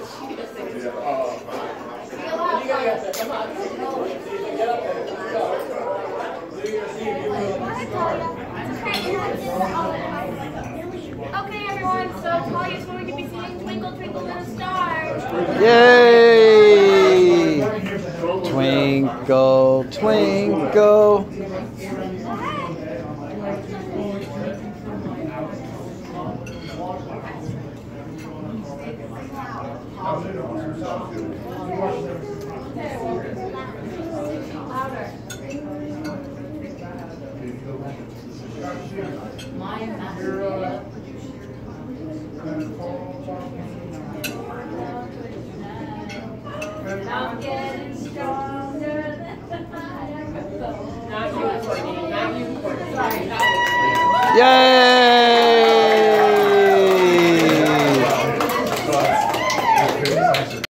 Okay, everyone, so Talia's going to be singing Twinkle, Twinkle, Little Star. Yay! Twinkle, twinkle. I'm getting stronger than I ever thought. Not you, Courtney. Not you, Courtney. Yay!